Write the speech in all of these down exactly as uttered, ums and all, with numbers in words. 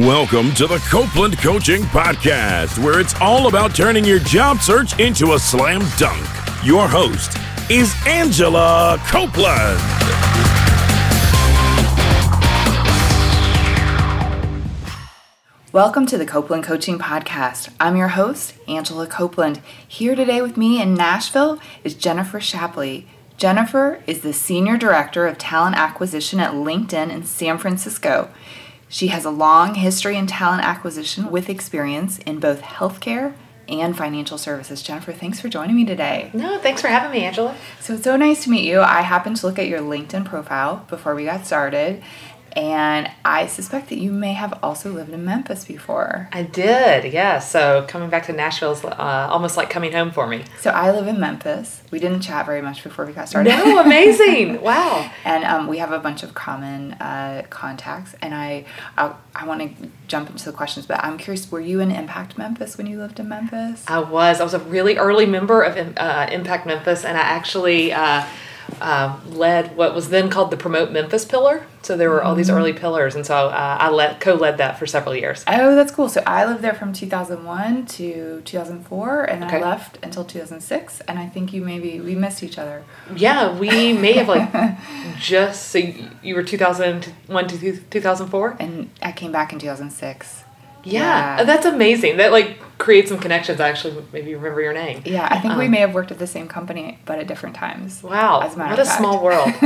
Welcome to the Copeland Coaching Podcast, where it's all about turning your job search into a slam dunk. Your host is Angela Copeland. Welcome to the Copeland Coaching Podcast. I'm your host, Angela Copeland. Here today with me in Nashville is Jennifer Shappley. Jennifer is the Senior Director of Talent Acquisition at LinkedIn in San Francisco. She has a long history in talent acquisition with experience in both healthcare and financial services. Jennifer, thanks for joining me today. No, thanks for having me, Angela. So it's so nice to meet you. I happened to look at your LinkedIn profile before we got started, and I suspect that you may have also lived in Memphis before. I did, yeah. So coming back to Nashville is uh, almost like coming home for me. So I live in Memphis. We didn't chat very much before we got started. No, amazing. Wow. And um, we have a bunch of common uh, contacts, and I I, I want to jump into the questions, but I'm curious, were you in Impact Memphis when you lived in Memphis? I was. I was a really early member of uh, Impact Memphis, and I actually uh, uh, led what was then called the Promote Memphis Pillar. So there were mm-hmm. all these early pillars, and so uh, I led, co-led that for several years. Oh, that's cool. So I lived there from two thousand one to two thousand four, and okay. I left until two thousand six, and I think you maybe, we missed each other. Yeah, we may have like just, so you were two thousand one to two thousand four? And I came back in two thousand six. Yeah, yeah, that's amazing. That like creates some connections. I actually maybe remember your name. Yeah, I think um, we may have worked at the same company, but at different times. Wow, as a matter what of a fact. small world. but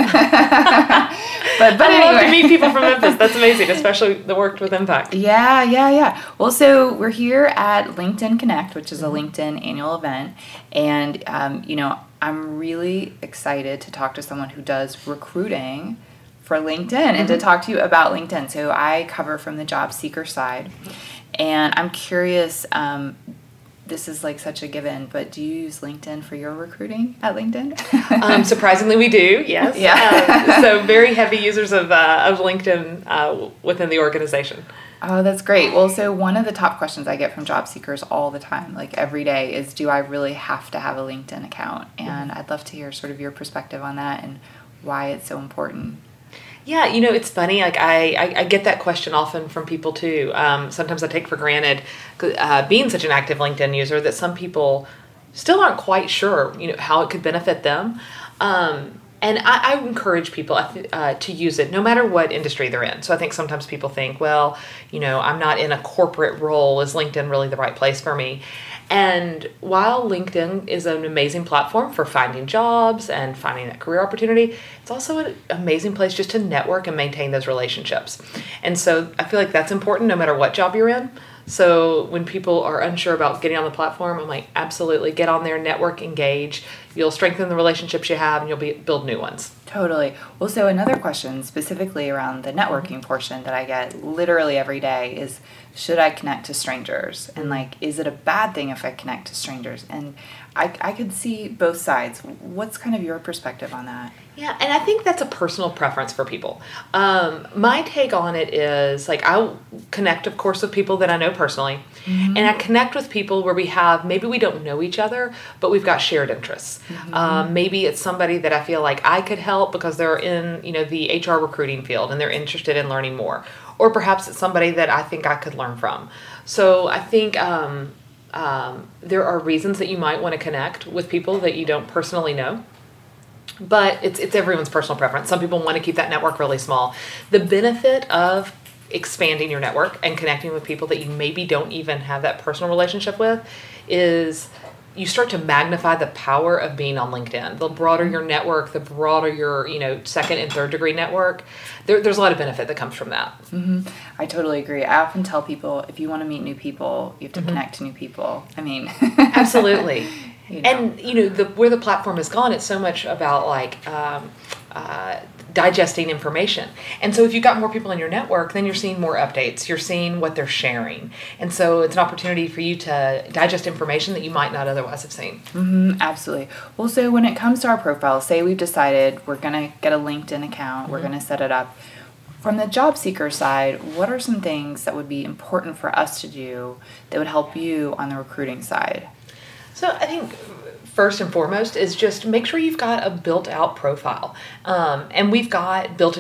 but I anyway. love to meet people from Memphis. That's amazing, especially that worked with Impact. Yeah, yeah, yeah. Well, so we're here at LinkedIn Connect, which is a LinkedIn annual event, and um, you know, I'm really excited to talk to someone who does recruiting for LinkedIn and mm-hmm. to talk to you about LinkedIn. So I cover from the job seeker side, and I'm curious, um, this is like such a given, but do you use LinkedIn for your recruiting at LinkedIn? um, surprisingly, we do, yes. Yeah. uh, so very heavy users of, uh, of LinkedIn uh, within the organization. Oh, that's great. Well, so one of the top questions I get from job seekers all the time, like every day, is do I really have to have a LinkedIn account? And mm-hmm. I'd love to hear sort of your perspective on that and why it's so important. Yeah, you know, it's funny, like I, I, I get that question often from people too. Um, sometimes I take for granted, uh, being such an active LinkedIn user, that some people still aren't quite sure, you know, how it could benefit them. Um, and I, I encourage people uh, to use it no matter what industry they're in. So I think sometimes people think, well, you know, I'm not in a corporate role. Is LinkedIn really the right place for me? And while LinkedIn is an amazing platform for finding jobs and finding that career opportunity, it's also an amazing place just to network and maintain those relationships. And so I feel like that's important no matter what job you're in. So when people are unsure about getting on the platform, I'm like, absolutely, get on there, network, engage. You'll strengthen the relationships you have, and you'll be, build new ones. Totally. Well, so another question specifically around the networking portion that I get literally every day is, should I connect to strangers? And like, is it a bad thing if I connect to strangers? And I, I could see both sides. What's kind of your perspective on that? Yeah, and I think that's a personal preference for people. Um, my take on it is, like, I connect, of course, with people that I know personally. Mm-hmm. And I connect with people where we have, maybe we don't know each other, but we've got shared interests. Mm-hmm. Um, maybe it's somebody that I feel like I could help because they're in, you know, the H R recruiting field and they're interested in learning more. Or perhaps it's somebody that I think I could learn from. So I think um, um, there are reasons that you might want to connect with people that you don't personally know. But it's it's everyone's personal preference. Some people want to keep that network really small. The benefit of expanding your network and connecting with people that you maybe don't even have that personal relationship with is you start to magnify the power of being on LinkedIn. The broader your network, the broader your, you know, second and third degree network, there, there's a lot of benefit that comes from that. Mm-hmm. I totally agree. I often tell people, if you want to meet new people, you have to mm-hmm. connect to new people. I mean, absolutely. You know. And, you know, the where the platform has gone, it's so much about, like, um, uh, digesting information. And so if you've got more people in your network, then you're seeing more updates. You're seeing what they're sharing. And so it's an opportunity for you to digest information that you might not otherwise have seen. Mm-hmm, absolutely. Well, so when it comes to our profile, say we've decided we're going to get a LinkedIn account, mm-hmm. we're going to set it up. From the job seeker side, what are some things that would be important for us to do that would help you on the recruiting side? So I think first and foremost is just make sure you've got a built out profile. Um, and we've got built into the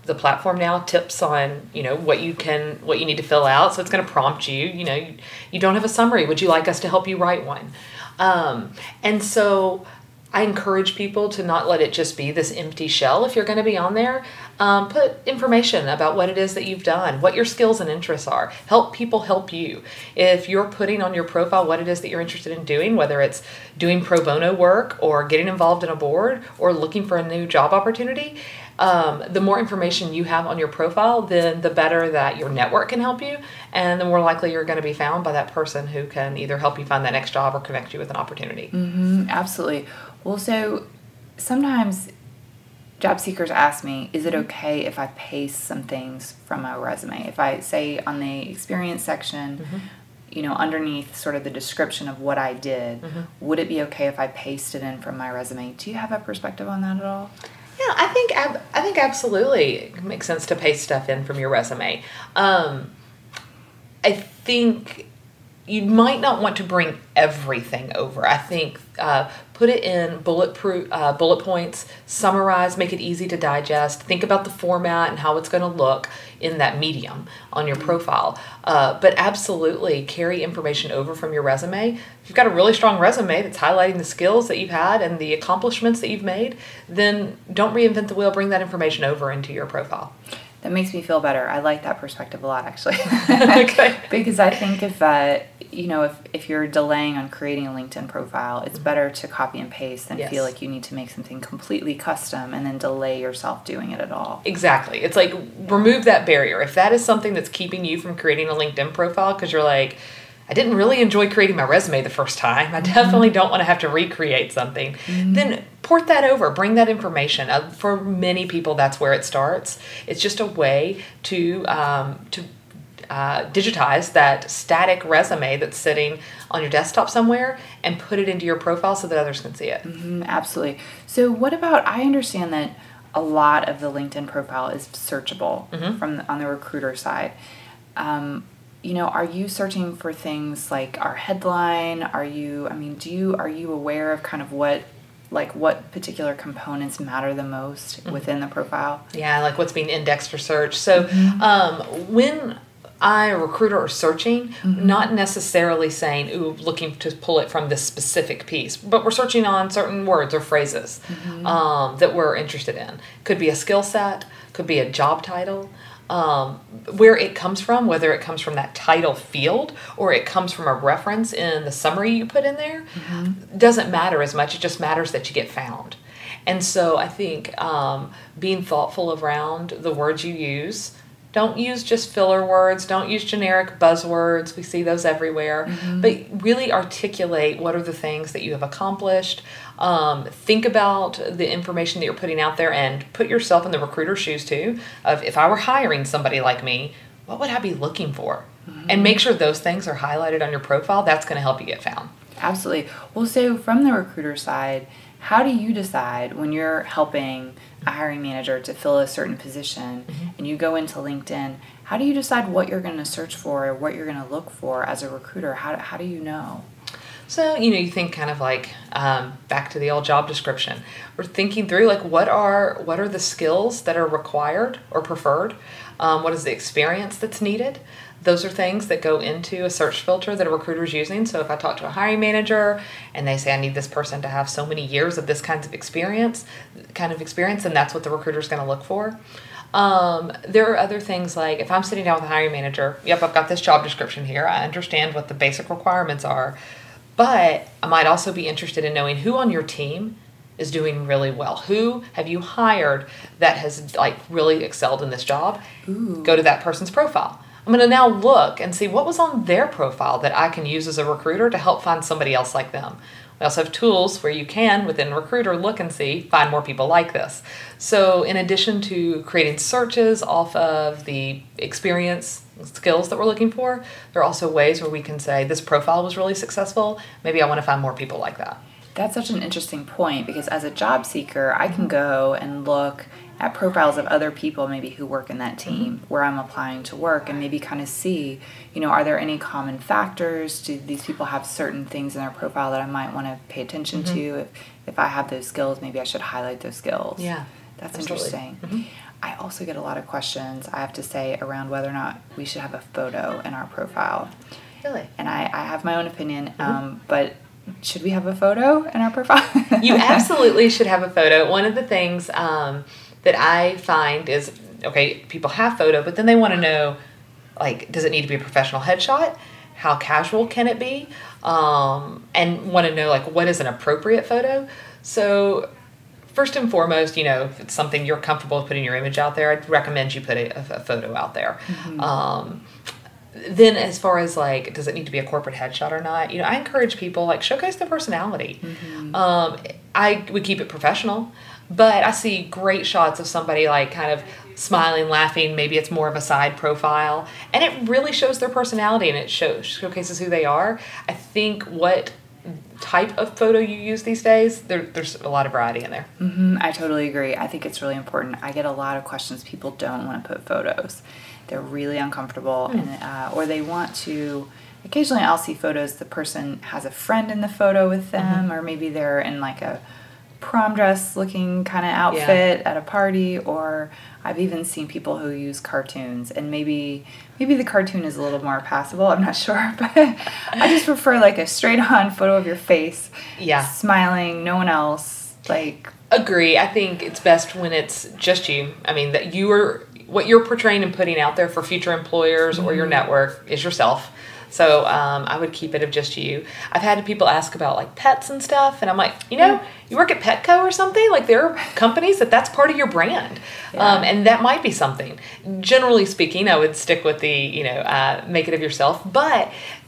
the platform now tips on, you know, what you can, what you need to fill out. So it's going to prompt you, you know, you, you don't have a summary. Would you like us to help you write one? Um, and so I encourage people to not let it just be this empty shell. If you're going to be on there, um, put information about what it is that you've done, what your skills and interests are. Help people help you. If you're putting on your profile what it is that you're interested in doing, whether it's doing pro bono work or getting involved in a board or looking for a new job opportunity, um, the more information you have on your profile, then the better that your network can help you, and the more likely you're going to be found by that person who can either help you find that next job or connect you with an opportunity. Mm-hmm, absolutely. Well, so sometimes job seekers ask me, is it okay if I paste some things from my resume? If I say on the experience section, mm-hmm. you know, underneath sort of the description of what I did, mm-hmm. would it be okay if I paste it in from my resume? Do you have a perspective on that at all? Yeah, I think ab- I think absolutely it makes sense to paste stuff in from your resume. Um, I think you might not want to bring everything over. I think uh, put it in bullet pro- uh, bullet points, summarize, make it easy to digest. Think about the format and how it's going to look in that medium on your profile. Uh, but absolutely carry information over from your resume. If you've got a really strong resume that's highlighting the skills that you've had and the accomplishments that you've made, then don't reinvent the wheel. Bring that information over into your profile. That makes me feel better. I like that perspective a lot, actually. Okay. Because I think if, uh, you know, if, if you're delaying on creating a LinkedIn profile, it's mm-hmm. better to copy and paste than yes. feel like you need to make something completely custom and then delay yourself doing it at all. Exactly. It's like, remove that barrier. If that is something that's keeping you from creating a LinkedIn profile because you're like, I didn't really enjoy creating my resume the first time, I definitely don't want to have to recreate something, mm-hmm. then port that over, bring that information. Uh, for many people, that's where it starts. It's just a way to um, to uh, digitize that static resume that's sitting on your desktop somewhere and put it into your profile so that others can see it. Mm-hmm, absolutely. So what about, I understand that a lot of the LinkedIn profile is searchable mm-hmm. from the, on the recruiter side. Um, You know, are you searching for things like our headline? Are you, I mean, do you, are you aware of kind of what, like what particular components matter the most mm-hmm. within the profile? Yeah, like what's being indexed for search. So mm-hmm. um, when I, a recruiter, are searching, mm-hmm. not necessarily saying, ooh, looking to pull it from this specific piece, but we're searching on certain words or phrases mm-hmm. um, that we're interested in. Could be a skill set, could be a job title. Um, where it comes from, whether it comes from that title field or it comes from a reference in the summary you put in there, mm-hmm. doesn't matter as much. It just matters that you get found. And so I think um, being thoughtful around the words you use. Don't use just filler words. Don't use generic buzzwords. We see those everywhere. Mm-hmm. But really articulate what are the things that you have accomplished. Um, think about the information that you're putting out there and put yourself in the recruiter's shoes too. Of if I were hiring somebody like me, what would I be looking for? Mm-hmm. And make sure those things are highlighted on your profile. That's going to help you get found. Absolutely. Well, so from the recruiter side, how do you decide when you're helping a hiring manager to fill a certain position mm-hmm. and you go into LinkedIn, how do you decide what you're going to search for or what you're going to look for as a recruiter? How, how do you know? So, you know, you think kind of like um, back to the old job description. We're thinking through like what are what are the skills that are required or preferred? Um, what is the experience that's needed? Those are things that go into a search filter that a recruiter is using. So if I talk to a hiring manager and they say I need this person to have so many years of this kind of experience, kind of experience, then that's what the recruiter is going to look for. Um, there are other things like if I'm sitting down with a hiring manager, yep, I've got this job description here. I understand what the basic requirements are, but I might also be interested in knowing who on your team is doing really well. Who have you hired that has like really excelled in this job? Ooh. Go to that person's profile. I'm going to now look and see what was on their profile that I can use as a recruiter to help find somebody else like them. We also have tools where you can, within Recruiter, look and see, find more people like this. So in addition to creating searches off of the experience skills that we're looking for, there are also ways where we can say, this profile was really successful. Maybe I want to find more people like that. That's such an interesting point because as a job seeker, I can go and look at profiles of other people maybe who work in that team mm-hmm. where I'm applying to work and maybe kind of see, you know, are there any common factors? Do these people have certain things in their profile that I might want to pay attention mm-hmm. to? If, if I have those skills, maybe I should highlight those skills. Yeah. That's Absolutely. interesting. Mm-hmm. I also get a lot of questions, I have to say, around whether or not we should have a photo in our profile. Really? And I, I have my own opinion, Mm-hmm. um, but should we have a photo in our profile? You absolutely should have a photo. One of the things um, that I find is, okay, people have photo, but then they want to know, like, does it need to be a professional headshot? How casual can it be? Um, and want to know, like, what is an appropriate photo? So first and foremost, you know, if it's something you're comfortable with putting your image out there, I'd recommend you put a, a photo out there. Mm-hmm. Um, then as far as like, does it need to be a corporate headshot or not? You know, I encourage people, like, showcase their personality. Mm-hmm. Um, I would keep it professional, but I see great shots of somebody like kind of smiling, laughing. Maybe it's more of a side profile, and it really shows their personality and it shows showcases who they are. I think what type of photo you use these days, there, there's a lot of variety in there. Mm-hmm. I totally agree. I think it's really important. I get a lot of questions. People don't want to put photos. They're really uncomfortable, mm. and uh, or they want to. Occasionally, I'll see photos. The person has a friend in the photo with them, mm-hmm. or maybe they're in like a prom dress looking kind of outfit yeah. at a party, or I've even seen people who use cartoons, and maybe maybe the cartoon is a little more passable, I'm not sure, but I just prefer like a straight on photo of your face, yeah, smiling, no one else. Like, agree. I think it's best when it's just you. I mean, that you are, what you're portraying and putting out there for future employers mm-hmm. or your network is yourself. So um, I would keep it of just you. I've had people ask about like pets and stuff, and I'm like, you know, you work at Petco or something. Like, there are companies that that's part of your brand, yeah. um, and that might be something. Generally speaking, I would stick with the, you know, uh, make it of yourself. But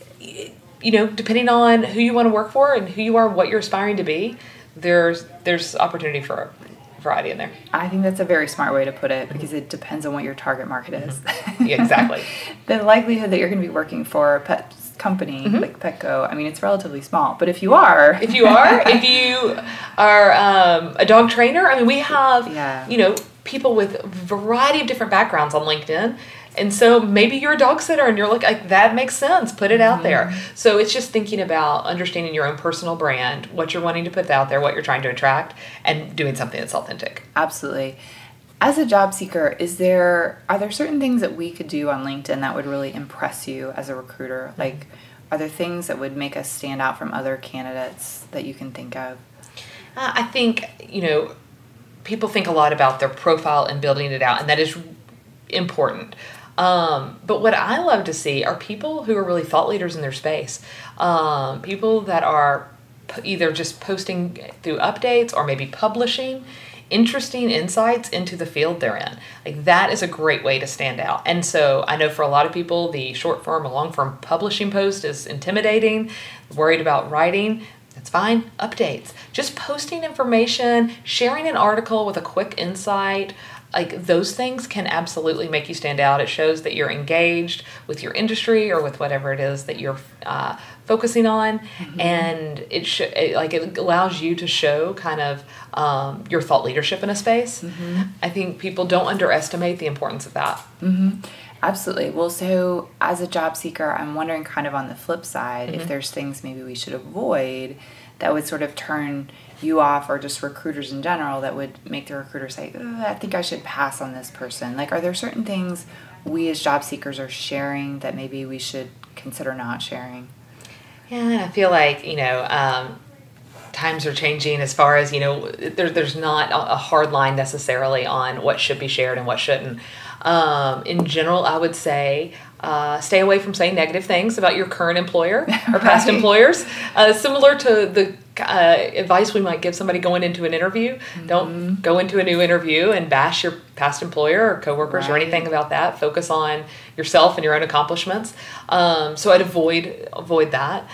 you know, depending on who you want to work for and who you are, what you're aspiring to be, there's there's opportunity for variety in there. I think that's a very smart way to put it, because it depends on what your target market is. Mm-hmm. Yeah, exactly. The likelihood that you're going to be working for a pet company mm-hmm. like Petco, I mean, it's relatively small. But if you are, if you are, if you are um, a dog trainer, I mean, we have yeah. you know, people with a variety of different backgrounds on LinkedIn. And so maybe you're a dog sitter and you're like, like that makes sense. Put it out mm-hmm. there. So it's just thinking about understanding your own personal brand, what you're wanting to put out there, what you're trying to attract, and doing something that's authentic. Absolutely. As a job seeker, is there are there certain things that we could do on LinkedIn that would really impress you as a recruiter? Like, are there things that would make us stand out from other candidates that you can think of? Uh, I think, you know, people think a lot about their profile and building it out, and that is important. Um, but what I love to see are people who are really thought leaders in their space. Um, people that are p- either just posting through updates or maybe publishing interesting insights into the field they're in. Like, that is a great way to stand out. And so I know for a lot of people, the short form or long form publishing post is intimidating, worried about writing. That's fine. Updates. Just posting information, sharing an article with a quick insight. Like, those things can absolutely make you stand out. It shows that you're engaged with your industry or with whatever it is that you're uh, focusing on, mm-hmm. and it, sh- it like it allows you to show kind of um, your thought leadership in a space. Mm-hmm. I think people don't underestimate the importance of that. Mm-hmm. Absolutely. Well, so as a job seeker, I'm wondering, kind of on the flip side, mm-hmm. if there's things maybe we should avoid that would sort of turn you off, or just recruiters in general, that would make the recruiter say, I think I should pass on this person. Like, are there certain things we as job seekers are sharing that maybe we should consider not sharing? Yeah, I feel like, you know, um, times are changing as far as, you know, there, there's not a hard line necessarily on what should be shared and what shouldn't. Um, in general, I would say uh, stay away from saying negative things about your current employer or past right. employers. Uh, similar to the uh, advice we might give somebody going into an interview. Mm-hmm. Don't go into a new interview and bash your past employer or coworkers right. or anything about that. Focus on yourself and your own accomplishments. Um, so I'd avoid avoid that.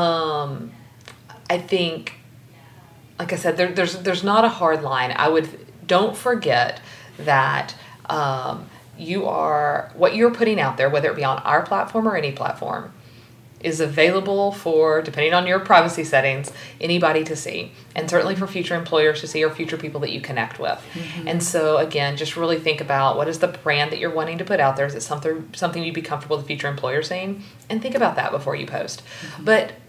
Um, I think, like I said, there, there's there's not a hard line. I would don't forget that um, you are what you're putting out there, whether it be on our platform or any platform, is available for, depending on your privacy settings, anybody to see, and certainly for future employers to see, or future people that you connect with. Mm-hmm. And so again, just really think about what is the brand that you're wanting to put out there. Is it something something you'd be comfortable with future employers seeing? And think about that before you post. Mm-hmm. But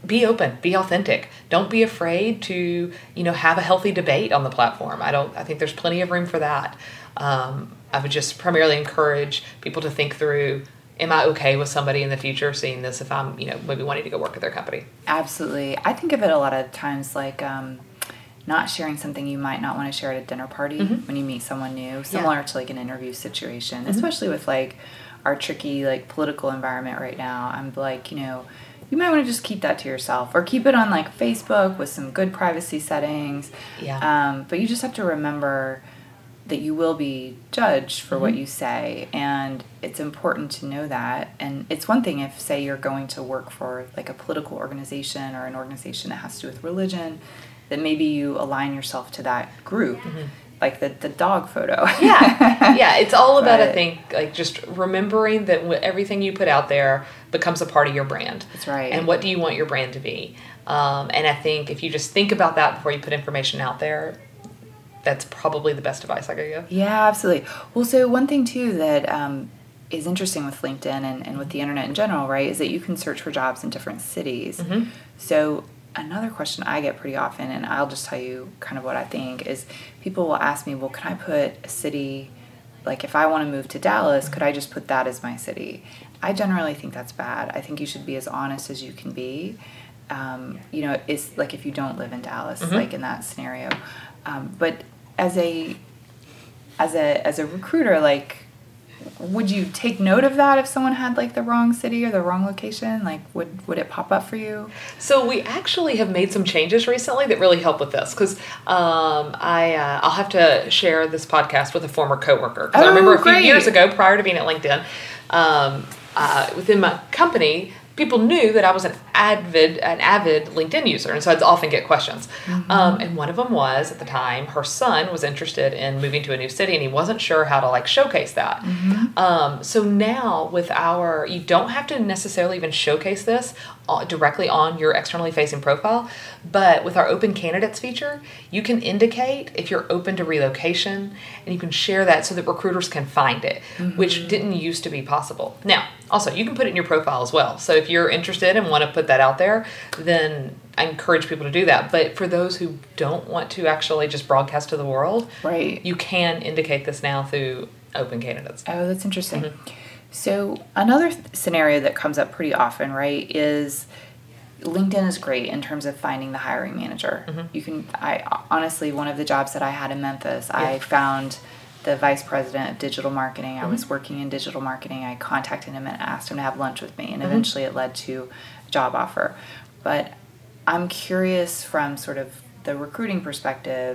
be open, be authentic. Don't be afraid to, you know, have a healthy debate on the platform. I don't, I think there's plenty of room for that. Um, I would just primarily encourage people to think through, am I okay with somebody in the future seeing this if I'm, you know, maybe wanting to go work at their company? Absolutely. I think of it a lot of times like um, not sharing something you might not want to share at a dinner party mm-hmm. when you meet someone new, similar yeah. to like an interview situation, mm-hmm. especially with like our tricky like political environment right now. I'm like, you know, you might want to just keep that to yourself or keep it on like Facebook with some good privacy settings. Yeah. Um, but you just have to remember that you will be judged for mm-hmm. what you say, and it's important to know that. And it's one thing if, say, you're going to work for like a political organization or an organization that has to do with religion, that maybe you align yourself to that group. Mm-hmm. Like the, the dog photo. yeah. Yeah. It's all about, but, I think, like just remembering that everything you put out there becomes a part of your brand. That's right. And what do you want your brand to be? Um, and I think if you just think about that before you put information out there, that's probably the best advice I could give. Yeah, absolutely. Well, so one thing too that um, is interesting with LinkedIn and, and with the internet in general, right, is that you can search for jobs in different cities. Mm-hmm. So another question I get pretty often, and I'll just tell you kind of what I think, is people will ask me, well, can I put a city, like if I want to move to Dallas, could I just put that as my city? I generally think that's bad. I think you should be as honest as you can be. Um, you know, it's like if you don't live in Dallas, mm-hmm. like in that scenario. Um, but as a as a as a recruiter, like, would you take note of that if someone had like the wrong city or the wrong location? Like, would would it pop up for you? So we actually have made some changes recently that really help with this, because um, I uh, I'll have to share this podcast with a former coworker. Because oh, I remember a few great. years ago, prior to being at LinkedIn, um, uh, within my company, people knew that I was an avid, an avid LinkedIn user, and so I'd often get questions. Mm-hmm. Um, and one of them was, at the time, her son was interested in moving to a new city, and he wasn't sure how to like showcase that. Mm-hmm. Um, so now with our, you don't have to necessarily even showcase this uh, directly on your externally facing profile, but with our open candidates feature, you can indicate if you're open to relocation, and you can share that so that recruiters can find it, mm-hmm. which didn't used to be possible. Now, also, you can put it in your profile as well. So if you're interested and want to put that out there, then I encourage people to do that. But for those who don't want to actually just broadcast to the world, right, you can indicate this now through open candidates. Oh, that's interesting. Mm-hmm. So another th- scenario that comes up pretty often, right, is LinkedIn is great in terms of finding the hiring manager. Mm-hmm. You can, I honestly, one of the jobs that I had in Memphis, yeah. I found the vice president of digital marketing. I mm-hmm. was working in digital marketing. I contacted him and asked him to have lunch with me, and mm-hmm. eventually it led to a job offer. But I'm curious from sort of the recruiting perspective,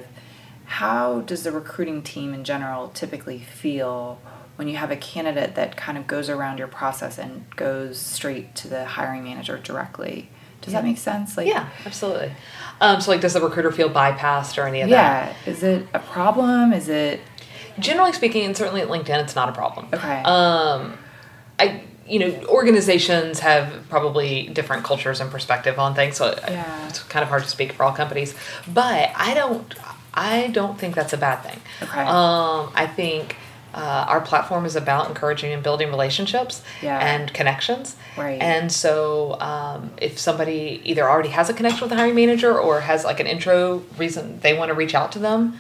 how does the recruiting team in general typically feel when you have a candidate that kind of goes around your process and goes straight to the hiring manager directly? Does yeah. that make sense? Like, yeah, absolutely. Um, so like, does the recruiter feel bypassed or any of yeah. that? Yeah. Is it a problem? Is it... Generally speaking, and certainly at LinkedIn, it's not a problem. Okay. Um, I, you know, organizations have probably different cultures and perspective on things, so yeah. it's kind of hard to speak for all companies. But I don't, I don't think that's a bad thing. Okay. Um, I think uh, our platform is about encouraging and building relationships yeah. and connections. Right. And so, um, if somebody either already has a connection with the hiring manager or has like an intro reason they want to reach out to them,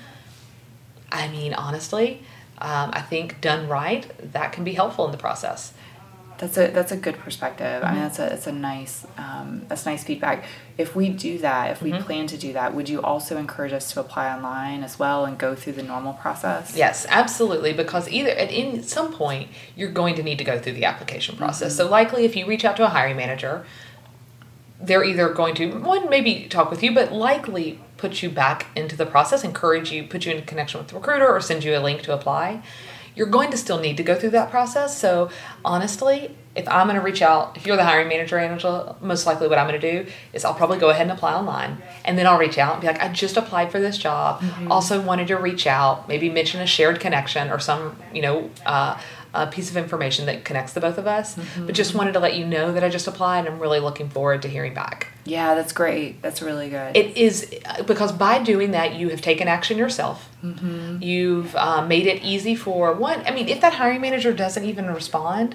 I mean, honestly, um, I think done right, that can be helpful in the process. That's a that's a good perspective. Mm-hmm. I mean, that's a that's a nice um, that's nice feedback. If we do that, if we mm-hmm. plan to do that, would you also encourage us to apply online as well and go through the normal process? Yes, absolutely. Because either at in some point you're going to need to go through the application process. Mm-hmm. So likely, if you reach out to a hiring manager, they're either going to, one, maybe talk with you, but likely put you back into the process, encourage you, put you in connection with the recruiter, or send you a link to apply. You're going to still need to go through that process. So honestly, if I'm going to reach out, if you're the hiring manager, Angela, most likely what I'm going to do is I'll probably go ahead and apply online. And then I'll reach out and be like, I just applied for this job. Mm-hmm. Also wanted to reach out, maybe mention a shared connection or some, you know, uh, a piece of information that connects the both of us. Mm-hmm. But just wanted to let you know that I just applied, and I'm really looking forward to hearing back. Yeah, that's great. That's really good. It is, because by doing that, you have taken action yourself. Mm-hmm. You've uh, made it easy for one. I mean, if that hiring manager doesn't even respond,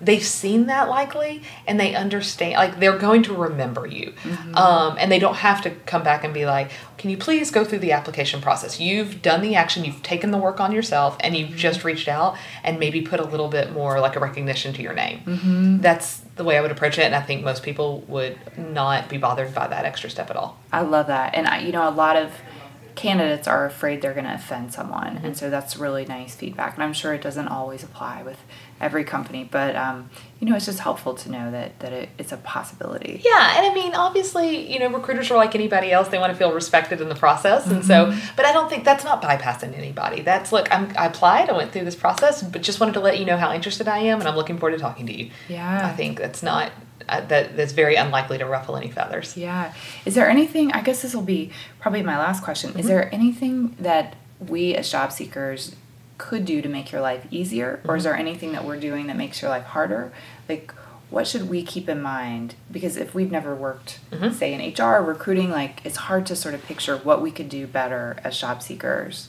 they've seen that likely, and they understand, like they're going to remember you. Mm-hmm. Um, and they don't have to come back and be like, can you please go through the application process? You've done the action, you've taken the work on yourself, and you've mm-hmm. just reached out and maybe put a little bit more like a recognition to your name. Mm-hmm. That's the way I would approach it, and I think most people would not be bothered by that extra step at all. I love that. And I, you know, a lot of candidates are afraid they're going to offend someone, mm-hmm. and so that's really nice feedback. And I'm sure it doesn't always apply with every company, but um, you know, it's just helpful to know that that it, it's a possibility. Yeah, and I mean, obviously, you know, recruiters are like anybody else; they want to feel respected in the process, and mm-hmm. so. But I don't think that's not bypassing anybody. That's look, I'm, I applied, I went through this process, but just wanted to let you know how interested I am, and I'm looking forward to talking to you. Yeah, I think that's not. Uh, that that's very unlikely to ruffle any feathers. Yeah. Is there anything, I guess this will be probably my last question, mm-hmm. is there anything that we as job seekers could do to make your life easier, mm-hmm. or is there anything that we're doing that makes your life harder? Like, what should we keep in mind? Because if we've never worked, mm-hmm. say, in H R or recruiting, like, it's hard to sort of picture what we could do better as job seekers.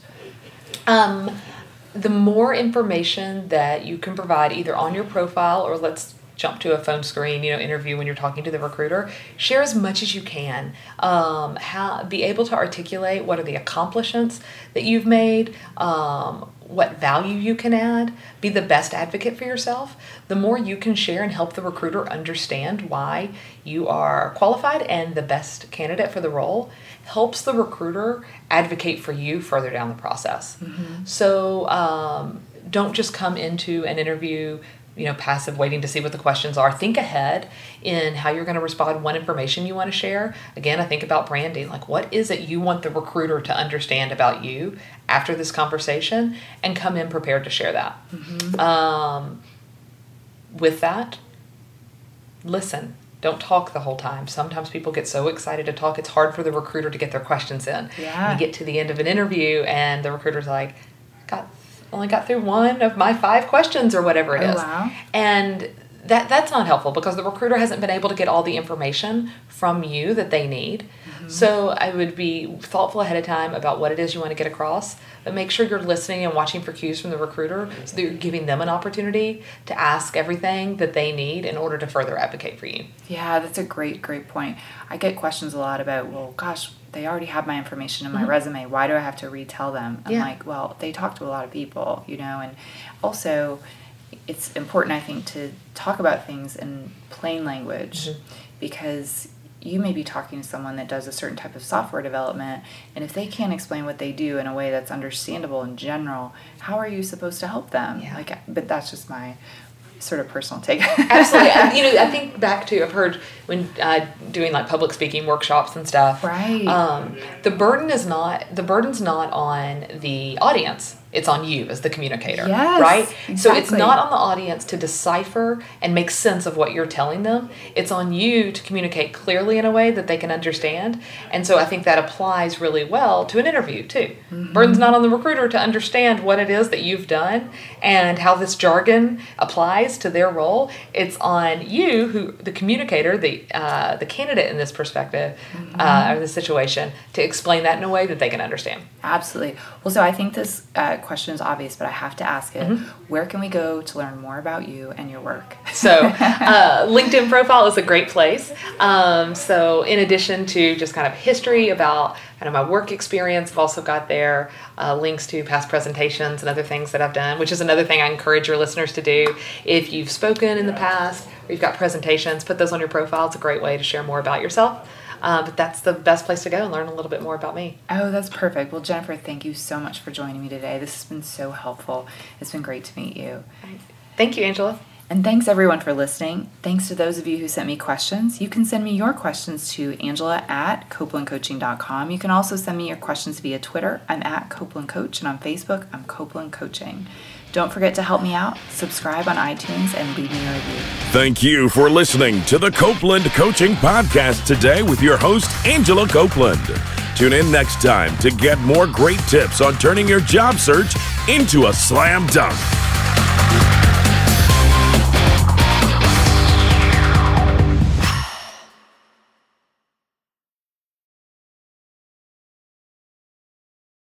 Um, the more information that you can provide either on your profile, or let's jump to a phone screen, you know, interview when you're talking to the recruiter, share as much as you can. Um, how, be able to articulate what are the accomplishments that you've made, um, what value you can add, be the best advocate for yourself. The more you can share and help the recruiter understand why you are qualified and the best candidate for the role, helps the recruiter advocate for you further down the process. Mm-hmm. So um, don't just come into an interview you know, passive, waiting to see what the questions are. Think ahead in how you're going to respond, what information you want to share. Again, I think about branding. Like, what is it you want the recruiter to understand about you after this conversation, and come in prepared to share that. Mm-hmm. Um, with that, listen. Don't talk the whole time. Sometimes people get so excited to talk, it's hard for the recruiter to get their questions in. Yeah. You get to the end of an interview, and the recruiter's like, got only got through one of my five questions or whatever it oh, is. Wow. And that that's not helpful, because the recruiter hasn't been able to get all the information from you that they need. Mm-hmm. So I would be thoughtful ahead of time about what it is you want to get across, but make sure you're listening and watching for cues from the recruiter so that you're giving them an opportunity to ask everything that they need in order to further advocate for you. Yeah, that's a great, great point. I get questions a lot about, well, gosh, they already have my information in my mm-hmm. resume. Why do I have to retell them? I'm yeah. like, well, they talk to a lot of people, you know, and also it's important, I think, to talk about things in plain language, mm-hmm. because you may be talking to someone that does a certain type of software development, and if they can't explain what they do in a way that's understandable in general, how are you supposed to help them? Yeah. Like, but that's just my sort of personal take. Absolutely. And, you know, I think back to, I've heard when uh, doing like public speaking workshops and stuff. Right. Um, the burden is not, the burden's not on the audience. It's on you as the communicator, yes, right? Exactly. So it's not on the audience to decipher and make sense of what you're telling them. It's on you to communicate clearly in a way that they can understand. And so I think that applies really well to an interview too. Mm-hmm. Burden's not on the recruiter to understand what it is that you've done and how this jargon applies to their role. It's on you, who the communicator, the uh, the candidate in this perspective, mm-hmm. uh, or this situation, to explain that in a way that they can understand. Absolutely. Well, so I think this uh, question is obvious, but I have to ask it. Mm-hmm. Where can we go to learn more about you and your work? So uh, LinkedIn profile is a great place. Um, so in addition to just kind of history about kind of my work experience, I've also got there uh, links to past presentations and other things that I've done, which is another thing I encourage your listeners to do. If you've spoken in the past or you've got presentations, put those on your profile. It's a great way to share more about yourself. Uh, but that's the best place to go and learn a little bit more about me. Oh, that's perfect. Well, Jennifer, thank you so much for joining me today. This has been so helpful. It's been great to meet you. Thank you, Angela. And thanks, everyone, for listening. Thanks to those of you who sent me questions. You can send me your questions to Angela at copeland coaching dot com. You can also send me your questions via Twitter. I'm at Copeland Coach, and on Facebook, I'm Copeland Coaching. Don't forget to help me out, subscribe on iTunes, and leave me a review. Thank you for listening to the Copeland Coaching Podcast today with your host, Angela Copeland. Tune in next time to get more great tips on turning your job search into a slam dunk.